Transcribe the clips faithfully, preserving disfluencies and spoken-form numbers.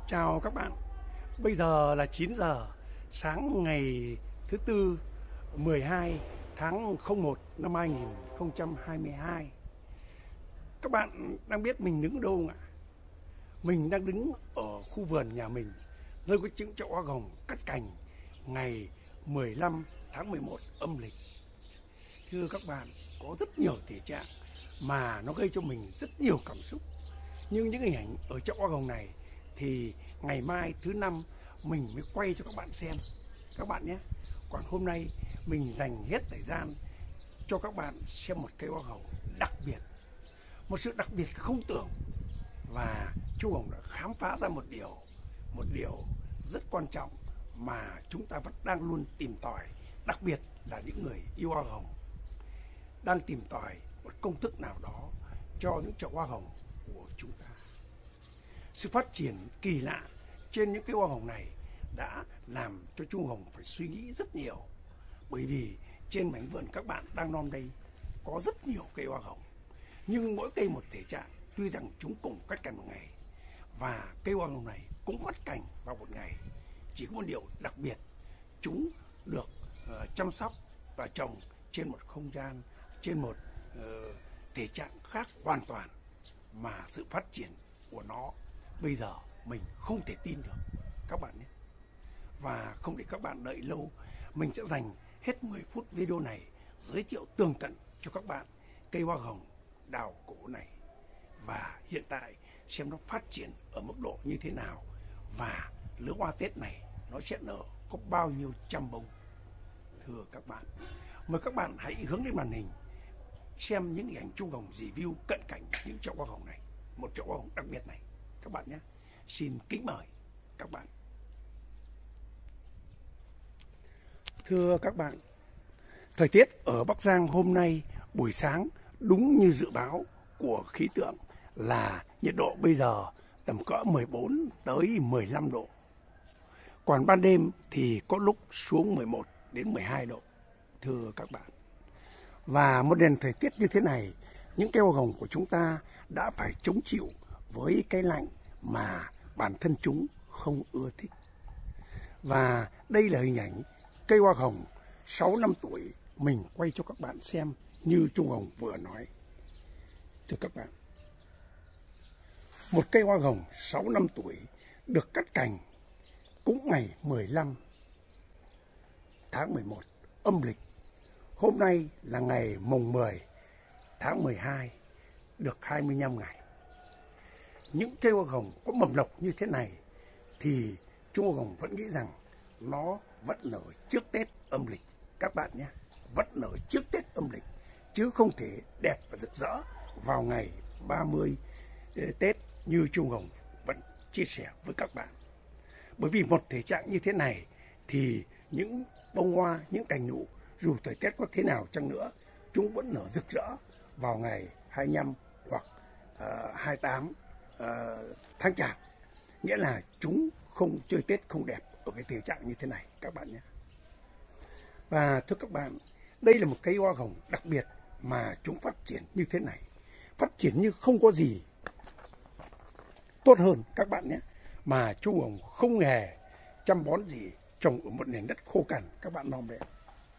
Chào các bạn. Bây giờ là chín giờ sáng ngày thứ tư mười hai tháng không một năm hai nghìn không trăm hai mươi hai. Các bạn đang biết mình đứng ở đâu không ạ? Mình đang đứng ở khu vườn nhà mình, nơi có những chậu hoa hồng cắt cành ngày mười lăm tháng mười một âm lịch. Thưa các bạn, có rất nhiều thể trạng mà nó gây cho mình rất nhiều cảm xúc. Nhưng những hình ảnh ở chậu hoa hồng này thì ngày mai thứ năm mình mới quay cho các bạn xem các bạn nhé. Còn hôm nay mình dành hết thời gian cho các bạn xem một cây hoa hồng đặc biệt, một sự đặc biệt không tưởng. Và chú Hồng đã khám phá ra một điều, một điều rất quan trọng mà chúng ta vẫn đang luôn tìm tòi, đặc biệt là những người yêu hoa hồng đang tìm tòi một công thức nào đó cho những chậu hoa hồng của chúng ta. Sự phát triển kỳ lạ trên những cây hoa hồng này đã làm cho chú Hồng phải suy nghĩ rất nhiều. Bởi vì trên mảnh vườn các bạn đang nom đây có rất nhiều cây hoa hồng, nhưng mỗi cây một thể trạng. Tuy rằng chúng cùng cắt cành một ngày và cây hoa hồng này cũng cắt cành vào một ngày, chỉ có một điều đặc biệt, chúng được uh, chăm sóc và trồng trên một không gian, trên một uh, thể trạng khác hoàn toàn, mà sự phát triển của nó bây giờ mình không thể tin được các bạn nhé. Và không để các bạn đợi lâu, mình sẽ dành hết mười phút video này giới thiệu tường tận cho các bạn cây hoa hồng đào cổ này, và hiện tại xem nó phát triển ở mức độ như thế nào, và lứa hoa Tết này nó sẽ nở có bao nhiêu trăm bông. Thưa các bạn, mời các bạn hãy hướng lên màn hình xem những hình ảnh chú Hồng review cận cảnh những chậu hoa hồng này, một chậu hoa hồng đặc biệt này các bạn nhé. Xin kính mời các bạn. Thưa các bạn, thời tiết ở Bắc Giang hôm nay buổi sáng đúng như dự báo của khí tượng là nhiệt độ bây giờ tầm cỡ mười bốn tới mười lăm độ. Còn ban đêm thì có lúc xuống mười một đến mười hai độ. Thưa các bạn, và một nền thời tiết như thế này, những cây hoa hồng của chúng ta đã phải chống chịu với cái lạnh mà bản thân chúng không ưa thích. Và đây là hình ảnh cây hoa hồng sáu năm tuổi mình quay cho các bạn xem như Trung Hồng vừa nói. Thưa các bạn, một cây hoa hồng sáu năm tuổi được cắt cành cũng ngày mười lăm tháng mười một âm lịch. Hôm nay là ngày mùng mười tháng mười hai, được hai mươi lăm ngày. Những cây hoa hồng có mầm lộc như thế này thì Trung Hồng vẫn nghĩ rằng nó vẫn nở trước Tết âm lịch các bạn nhé. Vẫn nở trước Tết âm lịch, chứ không thể đẹp và rực rỡ vào ngày ba mươi Tết như Trung Hồng vẫn chia sẻ với các bạn. Bởi vì một thể trạng như thế này thì những bông hoa, những cành nụ dù thời tiết có thế nào chăng nữa, chúng vẫn nở rực rỡ vào ngày hai mươi lăm hoặc uh, hai mươi tám uh, tháng Chạp. Nghĩa là chúng không chơi Tết không đẹp ở cái thể trạng như thế này các bạn nhé. Và thưa các bạn, đây là một cây hoa hồng đặc biệt mà chúng phát triển như thế này, phát triển như không có gì tốt hơn các bạn nhé. Mà chú Hồng không hề chăm bón gì, trồng ở một nền đất khô cằn các bạn nom đấy.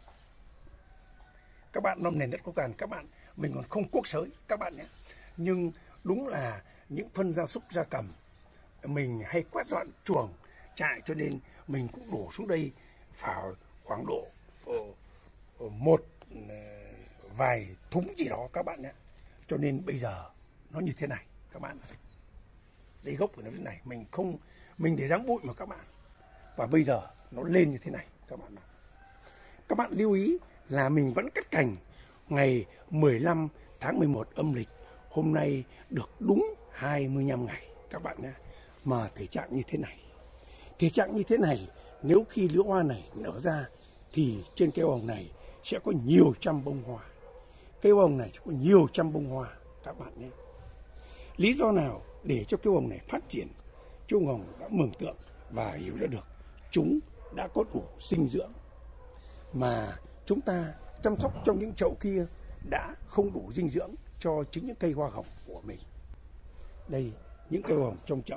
Các bạn nom nền đất khô cằn, các bạn mình còn không cuốc sới các bạn nhé. Nhưng đúng là những phân gia súc gia cầm mình hay quét dọn chuồng trại, cho nên mình cũng đổ xuống đây vào khoảng độ một vài thúng gì đó các bạn nhé. Cho nên bây giờ nó như thế này các bạn. Đây gốc của nó thế này, mình không mình để dáng bụi mà các bạn. Và bây giờ nó lên như thế này các bạn. Các bạn lưu ý là mình vẫn cắt cành ngày mười lăm tháng mười một âm lịch. Hôm nay được đúng hai mươi lăm ngày các bạn nhé. Mà thể trạng như thế này, thể trạng như thế này, nếu khi lứa hoa này nở ra thì trên cây hồng này sẽ có nhiều trăm bông hoa. Cây hồng này sẽ có nhiều trăm bông hoa các bạn nhé. Lý do nào để cho cây hồng này phát triển? Trung Hồng đã mường tượng và hiểu ra được chúng đã có đủ dinh dưỡng mà chúng ta chăm sóc trong những chậu kia đã không đủ dinh dưỡng cho chính những cây hoa hồng của mình. Đây, những cây hoa hồng trong chậu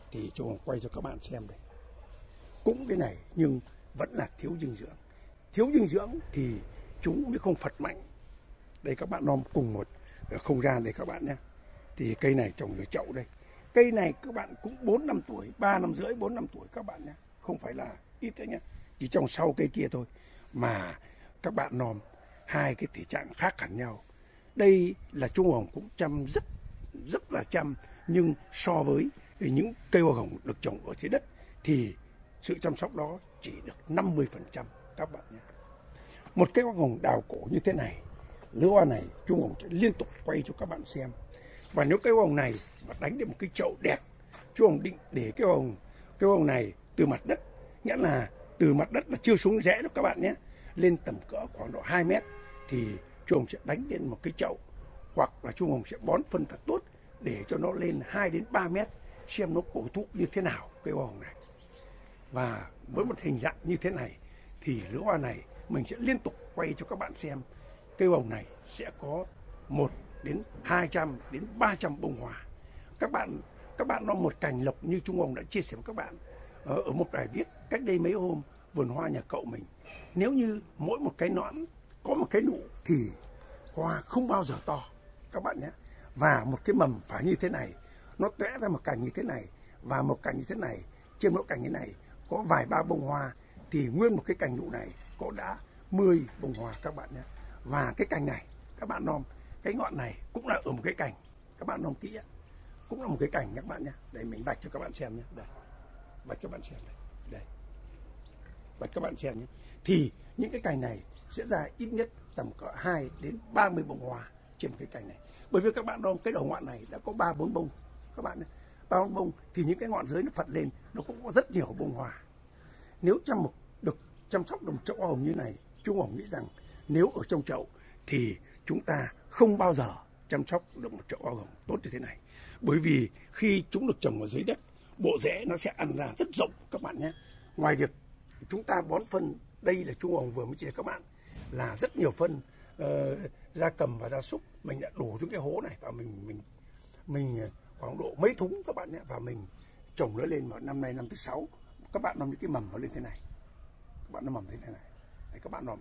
thì Trung Hồng quay cho các bạn xem đây. Cũng thế này nhưng vẫn là thiếu dinh dưỡng. Thiếu dinh dưỡng thì chúng mới không phật mạnh. Đây các bạn nom cùng một không gian đây các bạn nhé. Thì cây này trồng ở chậu đây. Cây này các bạn cũng bốn năm tuổi, ba năm rưỡi, bốn năm tuổi các bạn nhé. Không phải là ít đấy nhé. Chỉ trồng sau cây kia thôi. Mà các bạn nom hai cái thể trạng khác hẳn nhau. Đây là Trung Hồng cũng chăm rất rất là chăm, nhưng so với những cây hoa hồng được trồng ở dưới đất thì sự chăm sóc đó chỉ được năm mươi phần trăm các bạn nhé. Một cây hoa hồng đào cổ như thế này, lứa hoa này Trung Hồng sẽ liên tục quay cho các bạn xem. Và nếu cây hoa hồng này mà đánh đến một cái chậu đẹp, Trung Hồng định để cây hoa hồng cây hoa hồng này từ mặt đất, nghĩa là từ mặt đất là chưa xuống rẽ đâu các bạn nhé, lên tầm cỡ khoảng độ hai mét thì Trung Hồng sẽ đánh đến một cái chậu, hoặc là Trung Hồng sẽ bón phân thật tốt để cho nó lên hai đến ba mét, xem nó cổ thụ như thế nào cây hoa hồng này. Và với một hình dạng như thế này thì lứa hoa này mình sẽ liên tục quay cho các bạn xem. Cây hoa hồng này sẽ có một đến hai trăm đến ba trăm bông hoa. Các bạn các bạn nó một cành lộc như Trung Hồng đã chia sẻ với các bạn ở một bài viết cách đây mấy hôm vườn hoa nhà cậu mình. Nếu như mỗi một cái nõn có một cái nụ thì hoa không bao giờ to các bạn nhé. Và một cái mầm phải như thế này, nó tóe ra một cành như thế này và một cành như thế này, trên mỗi cành như này có vài ba bông hoa thì nguyên một cái cành nụ này có đã mười bông hoa các bạn nhé. Và cái cành này các bạn nom, cái ngọn này cũng là ở một cái cành, các bạn nom kỹ á, cũng là một cái cành các bạn nhé. Đây mình vạch cho các bạn xem nhé, đây vạch các bạn xem đây, đây vạch các bạn xem nhé. Thì những cái cành này sẽ ra ít nhất tầm cỡ hai đến ba mươi bông hoa trên một cái cành này. Bởi vì các bạn nom cái đầu ngọn này đã có ba bốn bông các bạn nhé. Ba bốn bông thì những cái ngọn dưới nó phật lên nó cũng có rất nhiều bông hoa. Nếu chăm một được chăm sóc được một chậu hoa hồng như này, Trung Hồng nghĩ rằng nếu ở trong chậu thì chúng ta không bao giờ chăm sóc được một chậu hoa hồng tốt như thế này. Bởi vì khi chúng được trồng ở dưới đất, bộ rễ nó sẽ ăn ra rất rộng các bạn nhé. Ngoài việc chúng ta bón phân, đây là Trung Hồng vừa mới chia các bạn là rất nhiều phân uh, gia cầm và gia súc mình đã đổ xuống cái hố này và mình mình mình khoảng độ mấy thúng các bạn nhé, và mình trồng nó lên vào năm nay năm thứ sáu. Các bạn nom những cái mầm nó lên thế này, các bạn nó mầm thế này này, đấy, các bạn nom.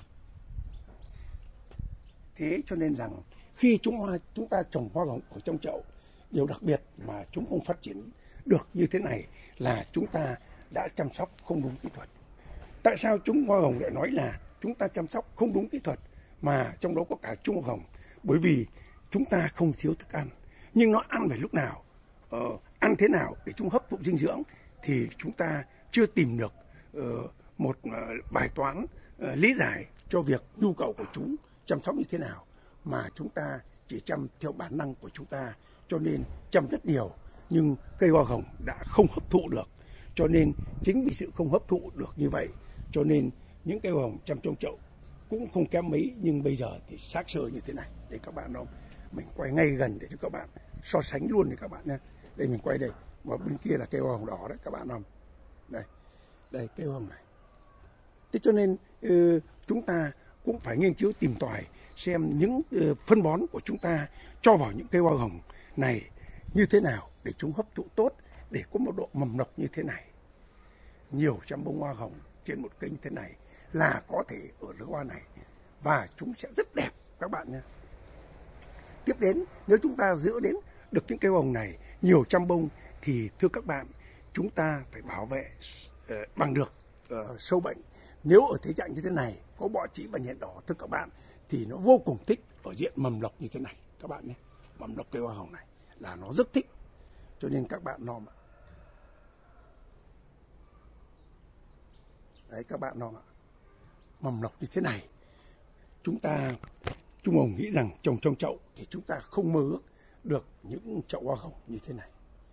Thế cho nên rằng khi chúng hoa chúng ta trồng hoa hồng ở trong chậu, điều đặc biệt mà chúng không phát triển được như thế này là chúng ta đã chăm sóc không đúng kỹ thuật. Tại sao chúng hoa hồng lại nói là chúng ta chăm sóc không đúng kỹ thuật, mà trong đó có cả Trung Hoa hồng? Bởi vì chúng ta không thiếu thức ăn, nhưng nó ăn phải lúc nào, ờ, ăn thế nào để chúng hấp thụ dinh dưỡng thì chúng ta chưa tìm được uh, một uh, bài toán uh, lý giải cho việc nhu cầu của chúng chăm sóc như thế nào, mà chúng ta chỉ chăm theo bản năng của chúng ta, cho nên chăm rất nhiều nhưng cây hoa hồng đã không hấp thụ được. Cho nên chính vì sự không hấp thụ được như vậy cho nên những cây hoa hồng chăm trong chậu cũng không kém mấy, nhưng bây giờ thì xác sơ như thế này. Để các bạn không, mình quay ngay gần để cho các bạn so sánh luôn để các bạn nhé. Đây mình quay đây, và bên kia là cây hoa hồng đỏ đấy các bạn không? Đây, đây cây hoa hồng này. Thế cho nên uh, chúng ta cũng phải nghiên cứu tìm tòi xem những uh, phân bón của chúng ta cho vào những cây hoa hồng này như thế nào để chúng hấp thụ tốt, để có một độ mầm nọc như thế này. Nhiều trăm bông hoa hồng trên một cây như thế này là có thể ở lứa hoa này, và chúng sẽ rất đẹp các bạn nhé. Tiếp đến, nếu chúng ta giữ đến được những cây hoa hồng này nhiều trăm bông thì thưa các bạn, chúng ta phải bảo vệ uh, bằng được uh, sâu bệnh. Nếu ở thế trạng như thế này có bọ trĩ và nhện đỏ, thưa các bạn, thì nó vô cùng thích ở diện mầm lộc như thế này các bạn nhé. Mầm lộc cây hoa hồng này là nó rất thích, cho nên các bạn nom ạ. Đấy các bạn nom ạ. Mầm lộc như thế này, chúng ta Trung Hồng nghĩ rằng trồng trong chậu thì chúng ta không mơ ước được những chậu hoa hồng như thế này.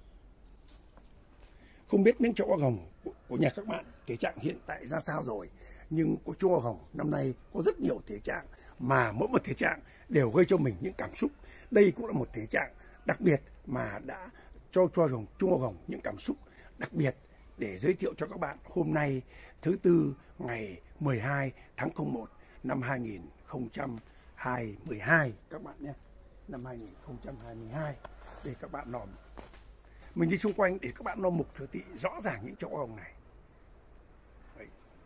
Không biết những chậu hoa hồng của, của nhà các bạn thể trạng hiện tại ra sao rồi, nhưng của Trung Hoa hồng năm nay có rất nhiều thể trạng, mà mỗi một thể trạng đều gây cho mình những cảm xúc. Đây cũng là một thể trạng đặc biệt mà đã cho cho Trung Hoa hồng những cảm xúc đặc biệt để giới thiệu cho các bạn hôm nay thứ tư ngày mười hai tháng không một năm hai nghìn không trăm hai mươi hai các bạn nhé, năm hai nghìn không trăm hai mươi hai. Để các bạn nòm mình đi xung quanh để các bạn nó mục thử thị rõ ràng những chậu hoa hồng này. Đấy.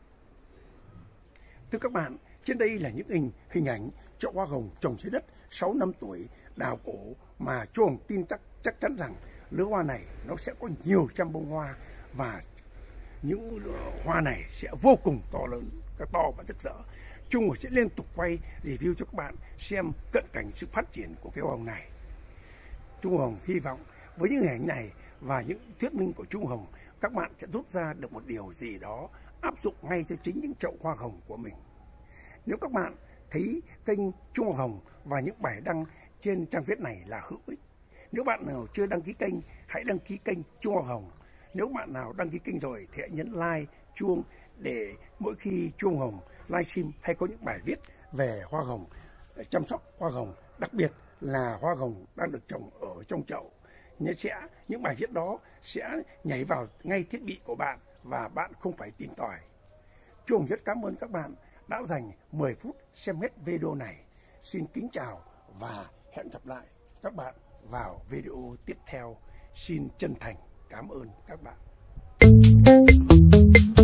Thưa các bạn, trên đây là những hình hình ảnh chậu hoa hồng trồng dưới đất sáu năm tuổi đào cổ mà chú Hồng tin chắc chắc chắn rằng lứa hoa này nó sẽ có nhiều trăm bông hoa, và những hoa này sẽ vô cùng to lớn, to và rực rỡ. Trung Hồng sẽ liên tục quay review cho các bạn xem cận cảnh sự phát triển của cái hoa hồng này. Trung Hồng hy vọng với những hình ảnh này và những thuyết minh của Trung Hồng, các bạn sẽ rút ra được một điều gì đó áp dụng ngay cho chính những chậu hoa hồng của mình. Nếu các bạn thấy kênh Trung Hồng và những bài đăng trên trang viết này là hữu ích, nếu bạn nào chưa đăng ký kênh, hãy đăng ký kênh Trung Hồng. Nếu bạn nào đăng ký kênh rồi thì hãy nhấn like, chuông để mỗi khi Trung Hồng livestream hay có những bài viết về hoa hồng, chăm sóc hoa hồng, đặc biệt là hoa hồng đang được trồng ở trong chậu, sẽ những bài viết đó sẽ nhảy vào ngay thiết bị của bạn và bạn không phải tìm tòi. Trung Hồng rất cảm ơn các bạn đã dành mười phút xem hết video này. Xin kính chào và hẹn gặp lại các bạn vào video tiếp theo. Xin chân thành cảm ơn các bạn.